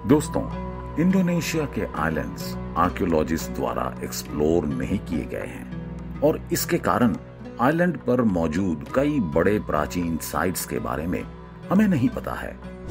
दोस्तों, इंडोनेशिया के islands archaeologist द्वारा एक्सप्लोर नहीं किए गए हैं और इसके कारण आइलैंड पर मौजूद कई बड़े प्राचीन साइट्स के बारे में हमें नहीं पता है।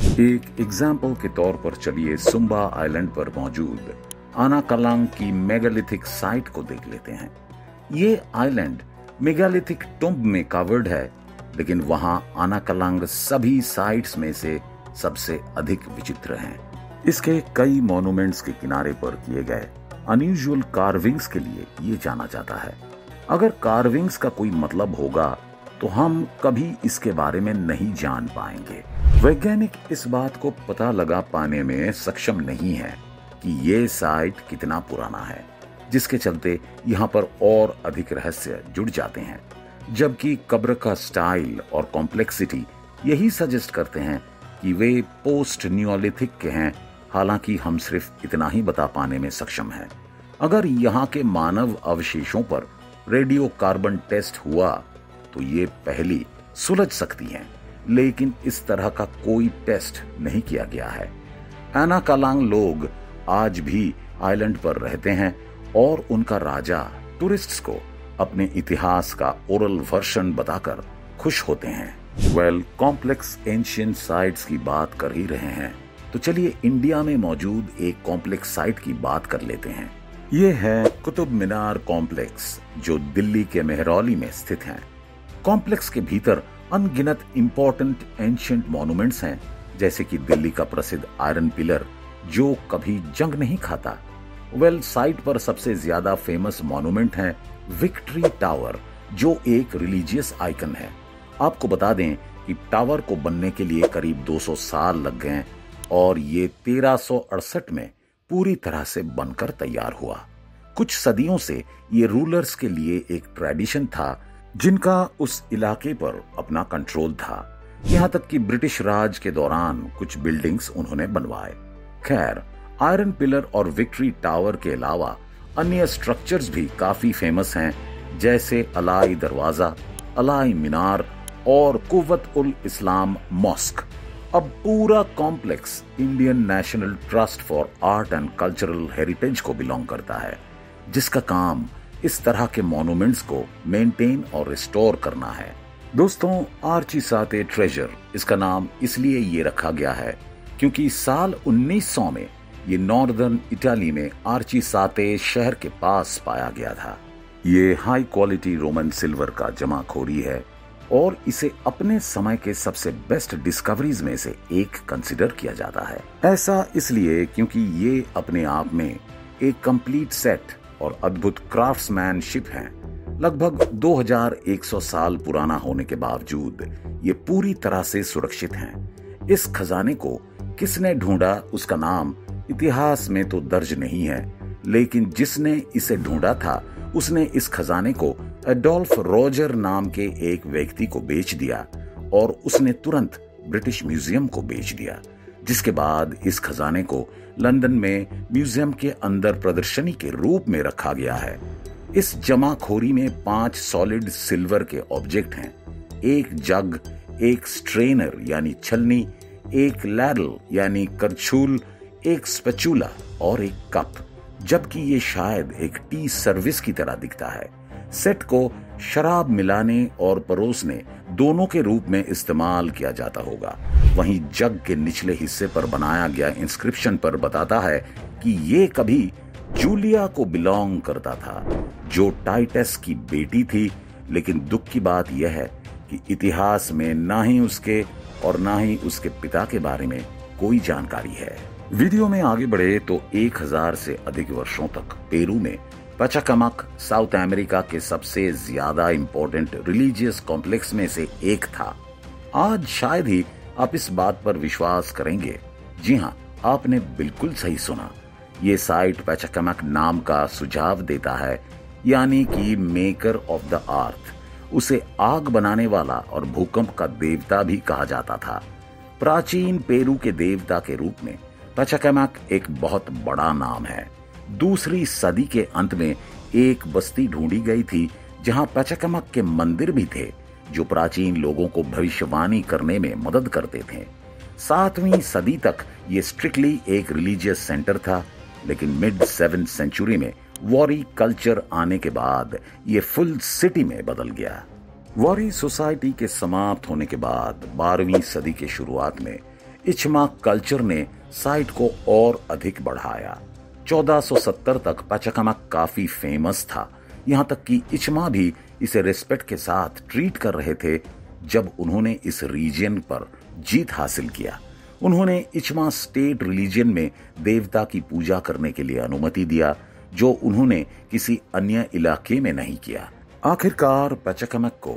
एक एग्जाम्पल के तौर पर चलिए सुम्बा आइलैंड पर मौजूद आनाकालांग की मेगालिथिक साइट को देख लेते हैं। ये आइलैंड मेगालिथिक टुम्ब में कवर्ड है, लेकिन वहां आनाकालांग सभी साइट्स में से सबसे अधिक विचित्र हैं। इसके कई मॉन्यूमेंट्स के किनारे पर किए गए अनयूजुअल कार्विंग्स के लिए ये जाना जाता है। अगर कार्विंग्स का कोई मतलब होगा तो हम कभी इसके बारे में नहीं जान पाएंगे। वैज्ञानिक इस बात को पता लगा पाने में सक्षम नहीं है कि ये साइट कितना पुराना है, जिसके चलते यहाँ पर और अधिक रहस्य जुड़ जाते हैं। जबकि कब्र का स्टाइल और कॉम्प्लेक्सिटी यही सजेस्ट करते हैं कि वे पोस्ट न्यूलिथिक के हैं। हालांकि हम सिर्फ इतना ही बता पाने में सक्षम हैं। अगर यहाँ के मानव अवशेषों पर रेडियो कार्बन टेस्ट हुआ तो ये पहली सुलझ सकती हैं, लेकिन इस तरह का कोई टेस्ट नहीं किया गया है। आनाकालांग लोग आज भी आइलैंड पर रहते हैं और उनका राजा टूरिस्ट्स को अपने इतिहास का ओरल वर्जन बताकर खुश होते हैं। कॉम्प्लेक्स एंशिएंट साइट्स की बात कर ही रहे हैं तो चलिए इंडिया में मौजूद एक कॉम्प्लेक्स साइट की बात कर लेते हैं। ये है कुतुब मीनार कॉम्प्लेक्स, जो दिल्ली के मेहरौली में स्थित है। कॉम्प्लेक्स के भीतर अनगिनत इंपॉर्टेंट एंशिएंट मॉन्यूमेंट्स हैं, जैसे कि दिल्ली का प्रसिद्ध आयरन पिलर जो कभी जंग नहीं खाता। साइट पर सबसे ज्यादा फेमस मॉन्यूमेंट है विक्ट्री टावर, जो एक रिलीजियस आइकन है। आपको बता दें कि टावर को बनने के लिए करीब 200 साल लग गए और ये 1368 में पूरी तरह से बनकर तैयार हुआ। कुछ सदियों से ये रूलर्स के लिए एक ट्रेडिशन था जिनका उस इलाके पर अपना कंट्रोल था। यहाँ तक कि ब्रिटिश राज के दौरान कुछ बिल्डिंग्स उन्होंने बनवाए। खैर, आयरन पिलर और विक्ट्री टावर के अलावा अन्य स्ट्रक्चर्स भी काफी फेमस हैं, जैसे अलाई दरवाजा, अलाई मीनार और कुव्वत उल इस्लाम मॉस्क। अब पूरा complex Indian National Trust for Art and Cultural Heritage को बिलोंग करता है, जिसका काम इस तरह के मॉन्यूमेंट्स को मेंटेन और रिस्टोर करना है। दोस्तों, आर्चिसाते ट्रेजर इसका नाम इसलिए ये रखा गया है क्योंकि साल 1900 में ये नॉर्दर्न इटाली में आर्चिसाते शहर के पास पाया गया था। ये हाई क्वालिटी रोमन सिल्वर का जमाखोरी है और इसे अपने समय के सबसे बेस्ट डिस्कवरीज में से एक कंसिडर किया जाता है। ऐसा इसलिए क्योंकि ये अपने आप में एक कंप्लीट सेट और अद्भुत क्राफ्ट्समैनशिप है। लगभग 2100 साल पुराना होने के बावजूद ये पूरी तरह से सुरक्षित है। इस खजाने को किसने ढूंढा उसका नाम इतिहास में तो दर्ज नहीं है, लेकिन जिसने इसे ढूंढा था उसने इस खजाने को एडोल्फ रोजर नाम के एक व्यक्ति को बेच दिया और उसने तुरंत ब्रिटिश म्यूजियम को बेच दिया, जिसके बाद इस खजाने को लंदन में म्यूजियम के अंदर प्रदर्शनी के रूप में रखा गया है। इस जमाखोरी में 5 सॉलिड सिल्वर के ऑब्जेक्ट हैं, एक जग, एक स्ट्रेनर यानी छलनी, एक लैडल यानी करछूल, एक स्पैचुला और एक कप, जबकि ये शायद एक टी सर्विस की तरह दिखता है। सेट को शराब मिलाने और परोसने दोनों के रूप में इस्तेमाल किया जाता होगा। वहीं जग के निचले हिस्से पर बनाया गया इंस्क्रिप्शन पर बताता है कि ये कभी जूलिया को बिलोंग करता था, जो टाइटस की बेटी थी। लेकिन दुख की बात यह है कि इतिहास में ना ही उसके और ना ही उसके पिता के बारे में कोई जानकारी है। वीडियो में आगे बढ़े तो 1000 से अधिक वर्षों तक पेरू में पचाकमक साउथ अमेरिका के सबसे ज्यादा इंपॉर्टेंट रिलीजियस कॉम्प्लेक्स में से एक था। आज शायद ही आप इस बात पर विश्वास करेंगे। जी हाँ, आपने बिल्कुल सही सुना। ये साइट पचाकमक नाम का सुझाव देता है, यानी कि मेकर ऑफ द अर्थ। उसे आग बनाने वाला और भूकंप का देवता भी कहा जाता था। प्राचीन पेरू के देवता के रूप में पचाकमक एक बहुत बड़ा नाम है। दूसरी सदी के अंत में एक बस्ती ढूंढी गई थी जहां पचाकमक के मंदिर भी थे, जो प्राचीन लोगों को भविष्यवाणी करने में मदद करते थे। 7वीं सदी तक ये स्ट्रिक्टली एक रिलीजियस सेंटर था, लेकिन मिड 7th सेंचुरी में वॉरी कल्चर आने के बाद ये फुल सिटी में बदल गया। वॉरी सोसाइटी के समाप्त होने के बाद 12वीं सदी के शुरुआत में इचमा कल्चर ने साइट को और अधिक बढ़ाया। 1470 तक पचकमक काफी फेमस था, यहां तक कि इचमा भी इसे रिस्पेक्ट के साथ ट्रीट कर रहे थे। जब उन्होंने इस रीजन पर जीत हासिल किया, उन्होंने इचमा स्टेट रिलीजन में देवता की पूजा करने के लिए अनुमति दिया, जो उन्होंने किसी अन्य इलाके में नहीं किया। आखिरकार पचकमक को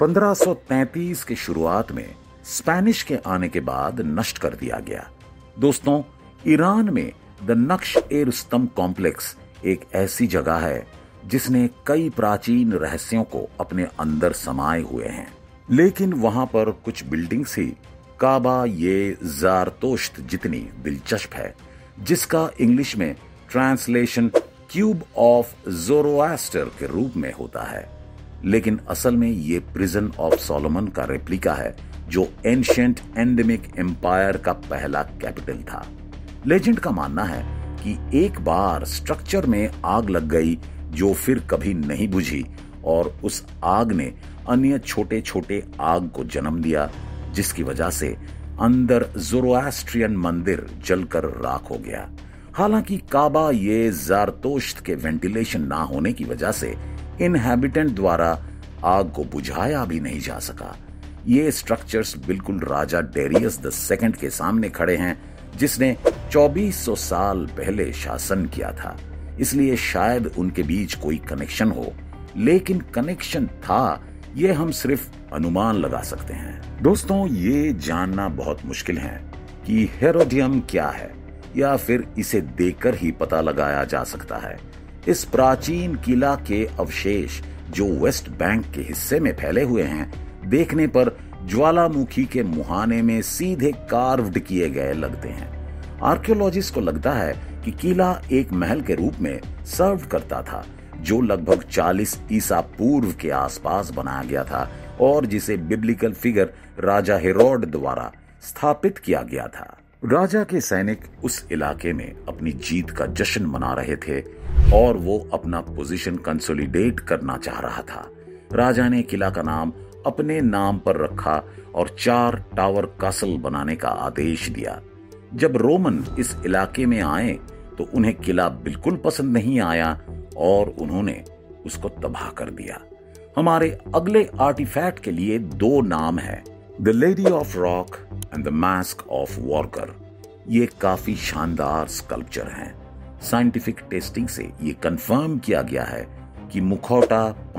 1533 के शुरुआत में स्पेनिश के आने के बाद नष्ट कर दिया गया। दोस्तों, ईरान में द नक्श-ए-रुस्तम कॉम्प्लेक्स एक ऐसी जगह है जिसने कई प्राचीन रहस्यों को अपने अंदर समाये हुए हैं, लेकिन वहां पर कुछ बिल्डिंग्स ही काबा ये ज़ारतोश्त जितनी दिलचस्प है, जिसका इंग्लिश में ट्रांसलेशन क्यूब ऑफ ज़ोरोएस्टर के रूप में होता है, लेकिन असल में ये प्रिजन ऑफ सोलोमन का रेप्लिका है, जो एंशिएंट एंडेमिक एम्पायर का पहला कैपिटल था। लेजेंड का मानना है कि एक बार स्ट्रक्चर में आग लग गई, जो फिर कभी नहीं बुझी, और उस आग ने अन्य छोटे छोटे आग को जन्म दिया, जिसकी वजह से अंदर ज़ोरोएस्ट्रियन मंदिर जलकर राख हो गया। हालांकि काबा ये ज़ारतोश्त के वेंटिलेशन ना होने की वजह से इनहैबिटेंट द्वारा आग को बुझाया भी नहीं जा सका। ये स्ट्रक्चर्स बिल्कुल राजा डेरियस द सेकंड के सामने खड़े हैं, जिसने 2400 साल पहले शासन किया था, इसलिए शायद उनके बीच कोई कनेक्शन हो, लेकिन कनेक्शन था ये हम सिर्फ अनुमान लगा सकते हैं। दोस्तों, ये जानना बहुत मुश्किल है कि हेरोडियम क्या है, या फिर इसे देखकर ही पता लगाया जा सकता है। इस प्राचीन किला के अवशेष जो वेस्ट बैंक के हिस्से में फैले हुए हैं, देखने पर ज्वालामुखी के मुहाने में सीधे कार्व्ड किए गए लगते हैं। आर्कियोलॉजिस्ट को लगता है कि किला एक महल के रूप में सर्व करता था, जो लगभग 40 ईसा पूर्व के आसपास बनाया गया था और जिसे बिब्लिकल फिगर राजा हेरोड द्वारा स्थापित किया गया था। राजा के सैनिक उस इलाके में अपनी जीत का जश्न मना रहे थे और वो अपना पोजीशन कंसोलिडेट करना चाह रहा था। राजा ने किला का नाम अपने नाम पर रखा और 4 टावर कासल बनाने का आदेश दिया। जब रोमन इस इलाके में आए तो उन्हें किला बिल्कुल पसंद नहीं आया और उन्होंने उसको तबाह कर दिया। हमारे अगले आर्टिफैक्ट के लिए 2 नाम है, the lady of rock and the mask of Warka. ये काफी शानदार स्कल्पचर हैं। साइंटिफिक टेस्टिंग से ये कंफर्म किया गया है कि मुखौटा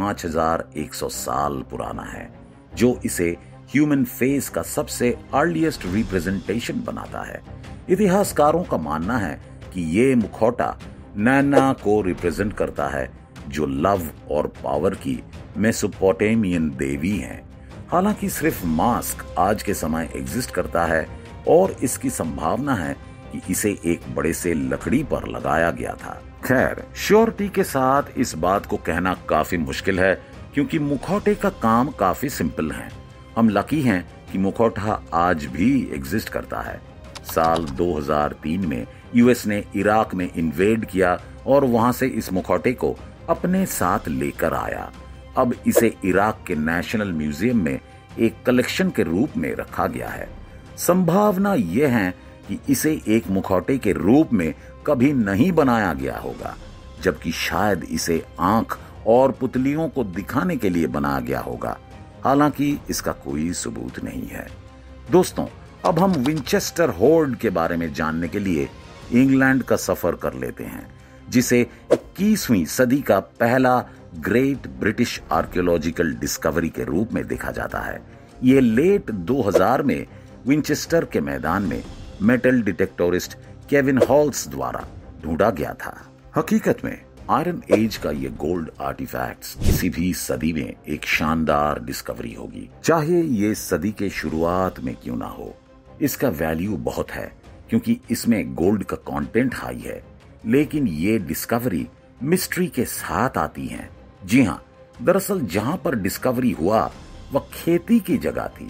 5100 साल पुराना है, जो इसे ह्यूमन फेस का सबसे अर्लीस्ट रिप्रेजेंटेशन बनाता है। इतिहासकारों का मानना है कि ये मुखौटा नैना को रिप्रेजेंट करता है, जो लव और पावर की मेसोपोटामियन देवी हैं। हालांकि सिर्फ मास्क आज के समय एग्जिस्ट करता है और इसकी संभावना है कि इसे एक बड़े से लकड़ी पर लगाया गया था। खैर, श्योरिटी के साथ इस बात को कहना काफी मुश्किल है, क्योंकि मुखौटे का काम काफी सिंपल है। हम लकी हैं कि मुखौटा आज भी एग्जिस्ट करता है। साल 2003 में यूएस ने इराक में इन्वेड किया और वहां से इस मुखौटे को अपने साथ लेकर आया। अब इसे इराक के नेशनल म्यूजियम में एक कलेक्शन के रूप में रखा गया है। संभावना यह है कि इसे एक मुखौटे के रूप में कभी नहीं बनाया गया होगा, जबकि शायद इसे आंख और पुतलियों को दिखाने के लिए बनाया गया होगा। हालांकि इसका कोई सबूत नहीं है। दोस्तों, अब हम विंचेस्टर होर्ड के बारे में जानने के लिए इंग्लैंड का सफर कर लेते हैं, जिसे 21वीं सदी का पहला ग्रेट ब्रिटिश आर्कियोलॉजिकल डिस्कवरी के रूप में देखा जाता है। ये लेट 2000 में विंचेस्टर के मैदान में मेटल डिटेक्टोरिस्ट केविन हॉल्स द्वारा ढूंढा गया था। हकीकत में आयरन एज का ये गोल्ड आर्टिफैक्ट्स किसी भी सदी में एक शानदार डिस्कवरी होगी, चाहे ये सदी के शुरुआत में क्यों ना हो। इसका वैल्यू बहुत है क्योंकि इसमें गोल्ड का कंटेंट हाई है, लेकिन ये डिस्कवरी मिस्ट्री के साथ आती है। जी हाँ, दरअसल जहां पर डिस्कवरी हुआ वह खेती की जगह थी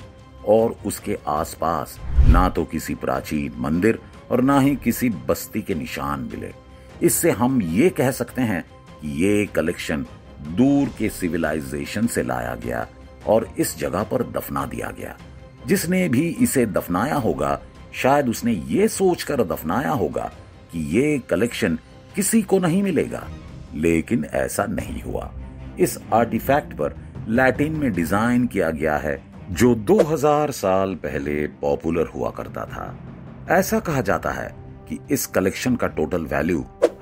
और उसके आसपास ना तो किसी प्राचीन मंदिर और ना ही किसी बस्ती के निशान मिले। इससे हम ये कह सकते हैं कि ये कलेक्शन दूर के सिविलाइजेशन से लाया गया और इस जगह पर दफना दिया गया। जिसने भी इसे दफनाया होगा शायद उसने ये सोचकर दफनाया होगा कि ये कलेक्शन किसी को नहीं मिलेगा, लेकिन ऐसा नहीं हुआ। इस आर्टिफैक्ट पर लैटिन में डिजाइन किया गया है जो 2000 साल पहले पॉपुलर हुआ करता था। ऐसा कहा जाता है कि इस कलेक्शन का टोटल वैल्यू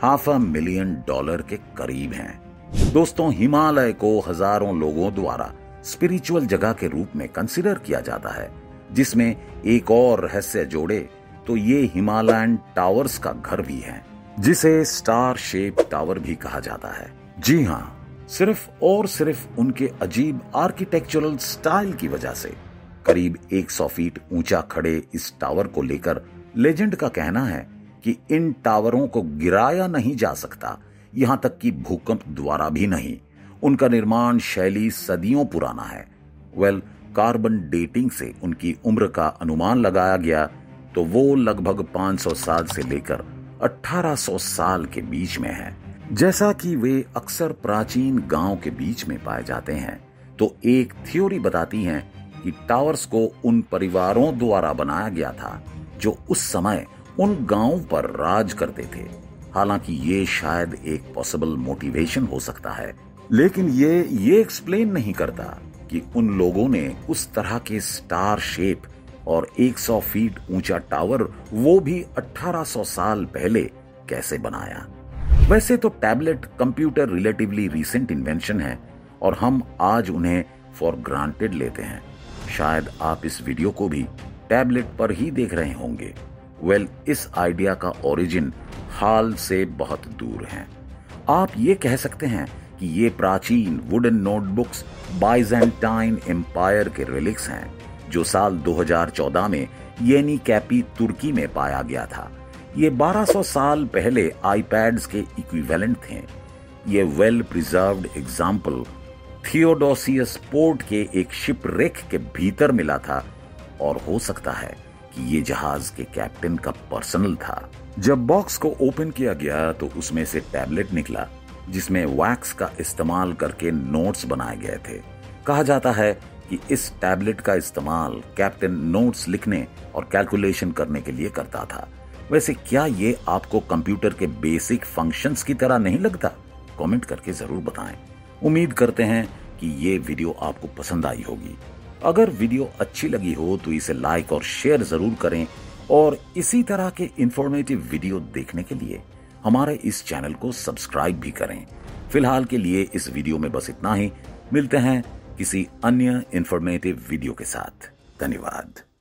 $500,000 के करीब है। दोस्तों, हिमालय को हजारों लोगों द्वारा स्पिरिचुअल जगह के रूप में कंसिडर किया जाता है, जिसमें एक और रहस्य जोड़े तो ये हिमालयन टावर्स का घर भी है, जिसे स्टार शेप टावर भी कहा जाता है। जी हाँ, सिर्फ और सिर्फ उनके अजीब आर्किटेक्चरल स्टाइल की वजह से करीब 100 फीट ऊंचा खड़े इस टावर को लेकर लेजेंड का कहना है कि इन टावरों को गिराया नहीं जा सकता, यहां तक कि भूकंप द्वारा भी नहीं। उनका निर्माण शैली सदियों पुराना है। कार्बन डेटिंग से उनकी उम्र का अनुमान लगाया गया तो वो लगभग 500 साल से लेकर 1800 साल के बीच में है। जैसा कि वे अक्सर प्राचीन गांव के बीच में पाए जाते हैं, तो एक थ्योरी बताती है कि टावर्स को उन परिवारों द्वारा बनाया गया था जो उस समय उन गांवों पर राज करते थे। हालांकि ये शायद एक पॉसिबल मोटिवेशन हो सकता है, लेकिन ये एक्सप्लेन नहीं करता कि उन लोगों ने उस तरह के स्टार शेप और 100 फीट ऊंचा टावर वो भी 1800 साल पहले कैसे बनाया। वैसे तो tablet computer relatively recent invention है और हम आज उन्हें फॉर ग्रांटेड लेते हैं। शायद आप इस वीडियो को भी टैबलेट पर ही देख रहे होंगे। इस आइडिया का ओरिजिन हाल से बहुत दूर है। आप ये कह सकते हैं कि ये प्राचीन वुडन नोटबुक्स बाइजेंटाइन एम्पायर के रिलिक्स हैं, जो साल 2014 में येनी कैपी तुर्की में पाया गया था। ये 1200 साल पहले आईपैड्स के इक्विवेलेंट थे। ये well preserved example Theodosius port के एक शिपरेक के भीतर मिला था और हो सकता है कि ये जहाज के कैप्टन का पर्सनल था। जब बॉक्स को ओपन किया गया तो उसमें से टैबलेट निकला जिसमें वैक्स का इस्तेमाल करके नोट्स बनाए गए थे। कहा जाता है कि इस टैबलेट का इस्तेमाल कैप्टन नोट्स लिखने और कैलकुलेशन करने के लिए करता था। वैसे क्या ये आपको कंप्यूटर के बेसिक फंक्शंस की तरह नहीं लगता? कमेंट करके जरूर बताएं। उम्मीद करते हैं कि ये वीडियो आपको पसंद आई होगी। अगर वीडियो अच्छी लगी हो तो इसे लाइक और शेयर जरूर करें और इसी तरह के इंफॉर्मेटिव वीडियो देखने के लिए हमारे इस चैनल को सब्सक्राइब भी करें। फिलहाल के लिए इस वीडियो में बस इतना ही। मिलते हैं किसी अन्य इंफॉर्मेटिव वीडियो के साथ। धन्यवाद।